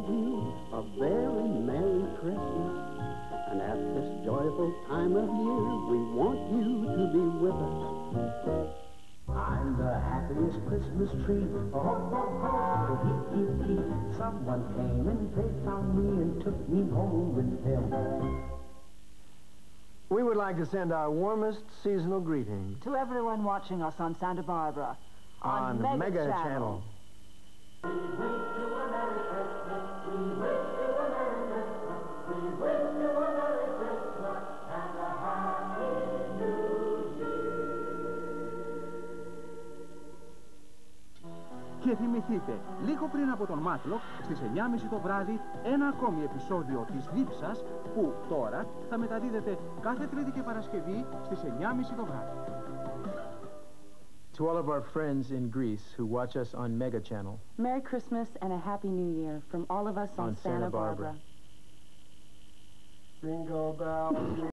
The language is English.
you a very Merry Christmas. And at this joyful time of year, we want you to be with us. I'm the happiest Christmas tree. Oh, oh, oh, hee, hee, hee. Someone came and they found me and took me home with them. We would like to send our warmest seasonal greeting to everyone watching us on Santa Barbara on Mega Channel. We wish you a Merry Christmas. We wish you a Merry Christmas. We wish you a Merry Christmas and a Happy New Year. Και θυμηθείτε, λίγο πριν από τον Μάτλοκ, στις 9.30 το βράδυ, ένα ακόμη επεισόδιο της Δίψας, που τώρα θα μεταδίδεται κάθε Τρίτη και Παρασκευή στις 9.30 το βράδυ. To all of our friends in Greece who watch us on Mega Channel, Merry Christmas and a Happy New Year from all of us on Santa Barbara. Jingle bells.